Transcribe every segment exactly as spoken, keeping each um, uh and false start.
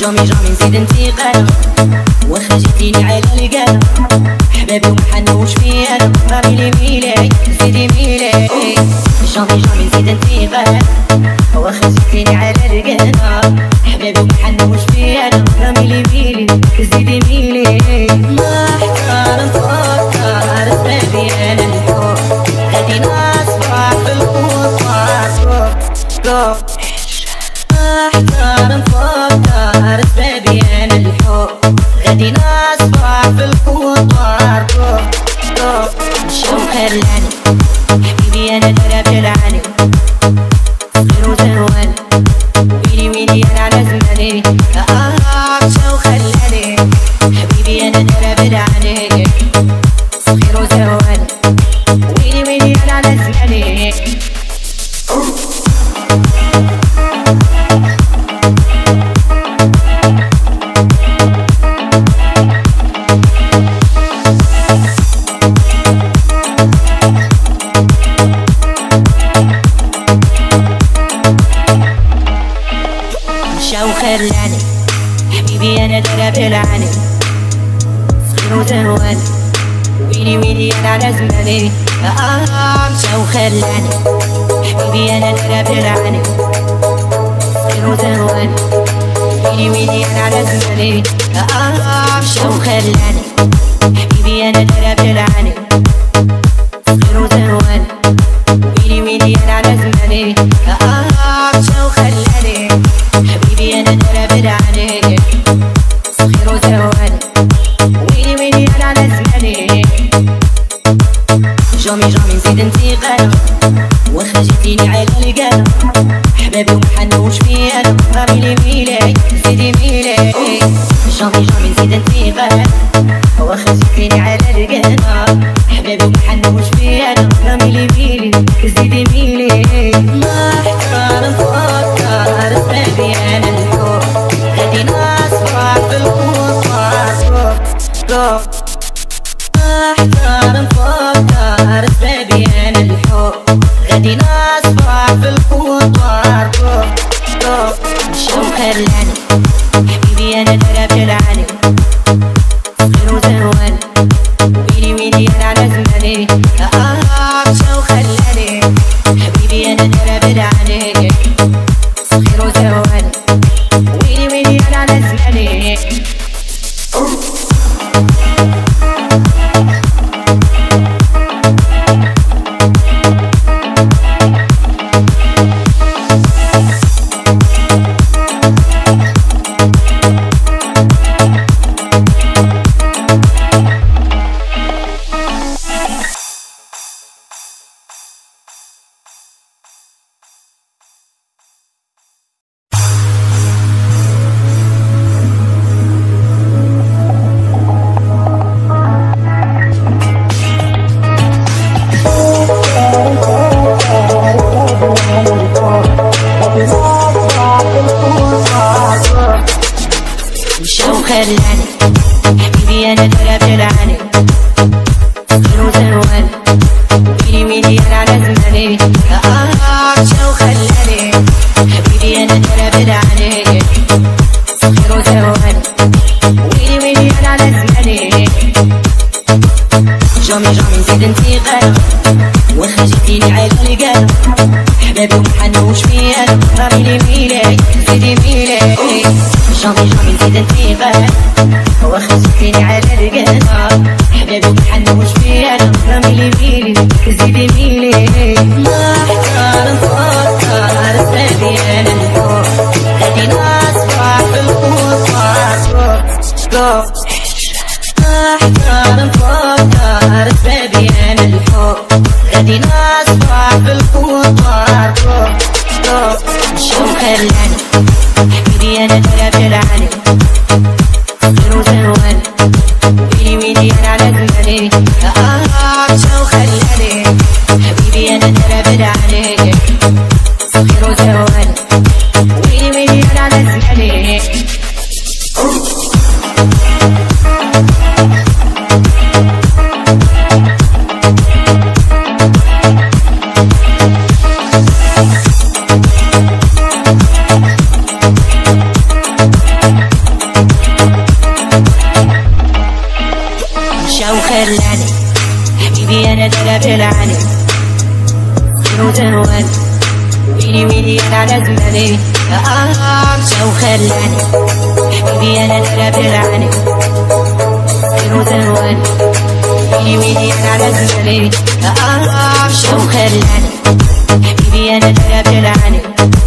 جامي جامي نزيد انتقال واخا جيتيني على القلب حبابي ومحنوش فيا انا راني لي ميلي زيدي ميلي جامي جامي نزيد انتقال واخا جيتيني على القلب حبابي ومحنوش فيا انا راني لي ميلي زيدي ميلي محتار نفكر بابي انا الحب غادي نصبح في القطار محتار نفكر بابي انا الحب غادي نصبح في القطار مشاو خلاني حبيبي انا درب العاني صغير وزروان ويلي ويلي انا على زماني اه مشاو خلاني حبيبي انا درب العاني صغير وزروان ويلي ويلي انا على زماني مشاو خلاني حبيبي انا درب العاني صغير وزروان ويلي ويلي انا على زماني اه مشاو خلاني حبيبي انا درب العاني صغير وزروان ويلي ويلي انا على زماني اه مشاو خلاني حبيبي انا درب العاني صغير وزروان ويلي ويلي انا على زماني اه مشاو خلاني حبيبي انا درب العاني صغير وزروان ويلي ويلي انا على زماني جامي جامي نزيد انتقال واخا جيتيني على القلب حبابي ومحنوش فيا انا راني لي ميلي زيدي ميلي جامي جامي نزيد انتقال واخا جيتيني على القلب حبابي ومحنوش فيا انا راني لي ميلي زيدي ميلي محتار نفكر بابي انا الحب غادي نصبح في القطار محتار نفكر بابي انا الحب غادي نصبح في القطار مشاو خلاني حبيبي انا درب العاني صغير وزروان ويلي ويلي انا على زماني اه مشاو خلاني حبيبي انا درب العاني صغير وزروان ويلي ويلي انا على زماني مشاو خلاني حبيبي انا درب العاني صغير وزروان ويلي ويلي انا على زماني اه مشاو خلاني حبيبي انا درب العاني صغير وزروان ويلي ويلي انا على زماني جامي جامي نزيد انتقال واخا جيتيني على القلب حبابي ومحنوش فيا انا راني لي ميلي زيدي ميلي جامي جامي نزيد انتقال واخا جيتيني على القلب حبابي ومحنوش فيا انا راني لي ميلي زيدي ميلي محتار نفكر بابي انا الحب غادي نصبح في القطار محتار نفكر بابي انا الحب غادي نصبح في القطار مشاو خلاني حبيبي انا درب العاني صغير وزروان ويلي ويلي انا على زماني اه مشاو خلاني حبيبي انا درب العاني صغير وزروان ويلي ويلي انا على زماني خلاني حبيبي انا دايره بالعاني وزنوان ويلي ويلي انا على زماني اه مشى وخلاني حبيبي انا دايره بالعاني وزنوان ويلي ويلي انا على زماني اه مشى وخلاني حبيبي انا دايره بالعاني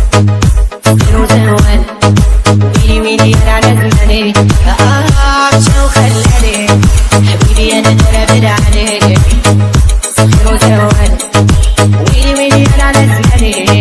وزنوان ويلي ويلي انا على زماني اه مشى وخلاني حبيبي انا دايره بالعاني وزنوان ويلي ويلي انا على زماني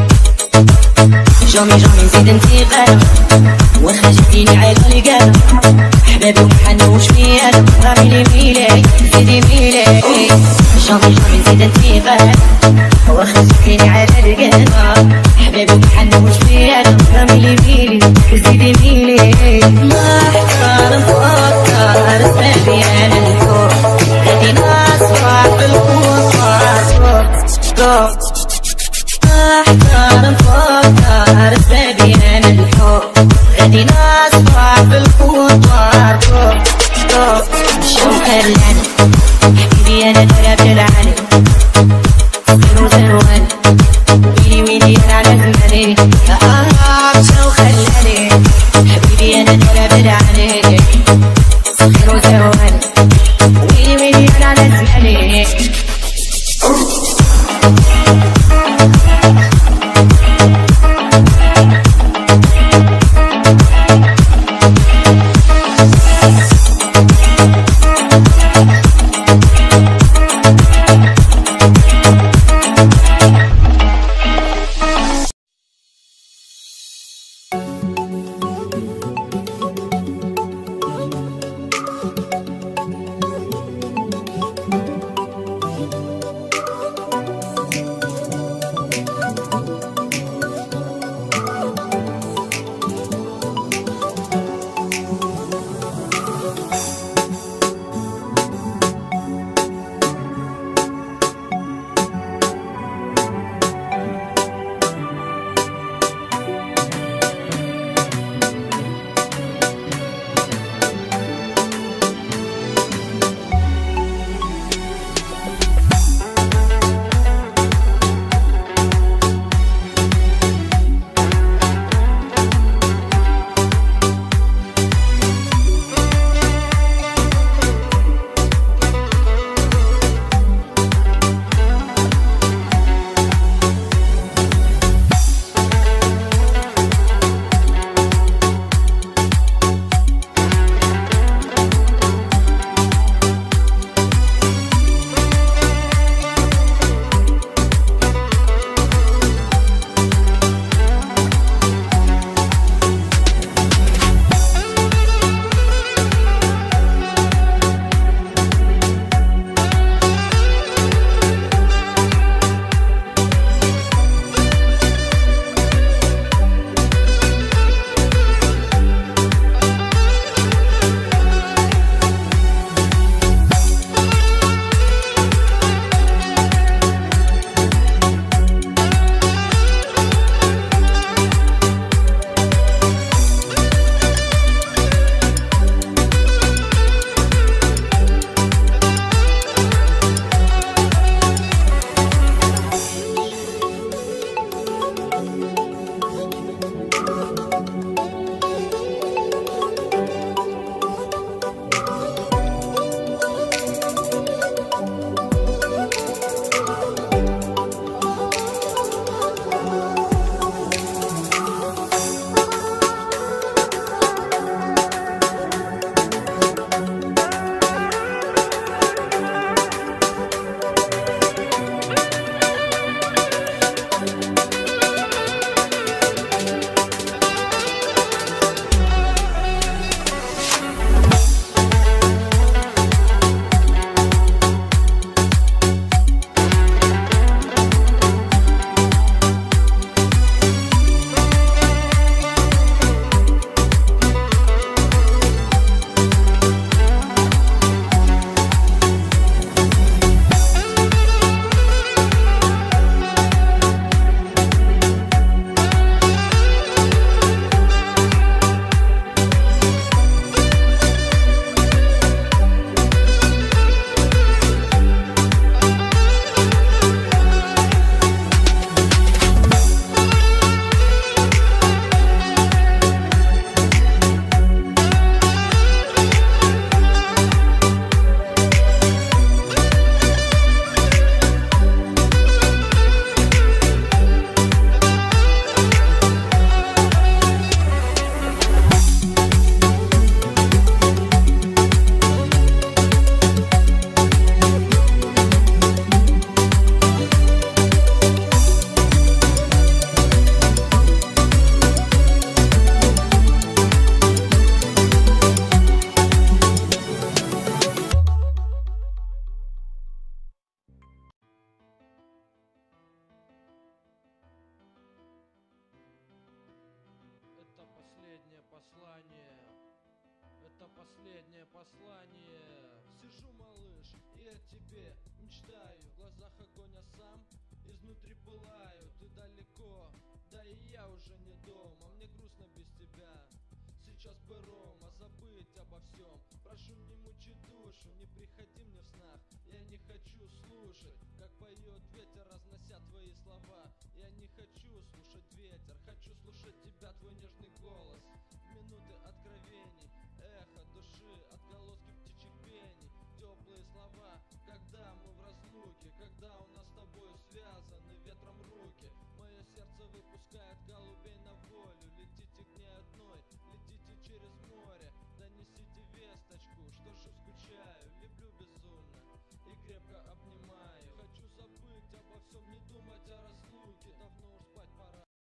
جامي جامي نزيد انتقال واخا جبتيني على القلب احبابي ومحنوش فيا راه ميلي ميلي زيدي ميلي جامي جامي نزيد انتقال واخا جبتيني على القلب احبابي ومحنوش فيا راه ميلي ميلي زيدي ميلي ما احتار نفكر اسبابي انا الفوق غادي نصبح بالقوة احتار نفكر اسبابي انا الحب غادي نصبح بالخطوات شو خلاني حبيبي انا دايره بالعاني وزنوان ويلي ويلي انا على زماني اه شو خلاني حبيبي انا دايره بالعاني وزنوان ويلي ويلي انا على زماني послание. Это последнее послание. Сижу, малыш, и о тебе мечтаю. В глазах огонь, а сам изнутри пылаю. Ты далеко, да и я уже не дома. Мне грустно без тебя. Сейчас бы, Рома, забыть обо всем. Прошу, не мучи душу, не приходи мне в снах. Я не хочу слушать, как поет ветер, разнося твои слова. Я не хочу слушать ветер, хочу слушать тебя, твой нежный голос. В минуты откровений, эхо души, отголоски птичьих пений. Теплые слова, когда мы в разлуке, когда у нас с тобой связаны ветром руки. Мое сердце выпускает